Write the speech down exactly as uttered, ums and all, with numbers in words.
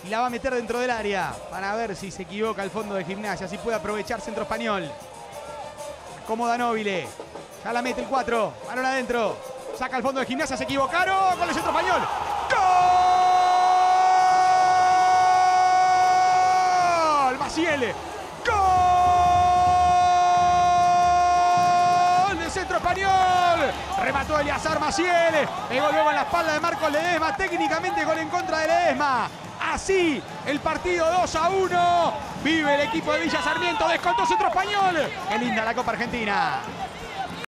y la va a meter dentro del área para ver si se equivoca el fondo de Gimnasia, si puede aprovechar Centro Español. Acomoda Nobile, ya la mete el cuatro, balón adentro, saca el fondo de Gimnasia, se equivocaron con el Centro Español. ¡Gol! Maciel, ¡gol del Centro Español! Remató Eleazar Maciel, pegó luego en la espalda de Marcos Ledesma, técnicamente gol en contra de Ledesma. Así, el partido dos a uno. Vive el equipo de Villa Sarmiento. Descontó Centro Español. Qué linda la Copa Argentina.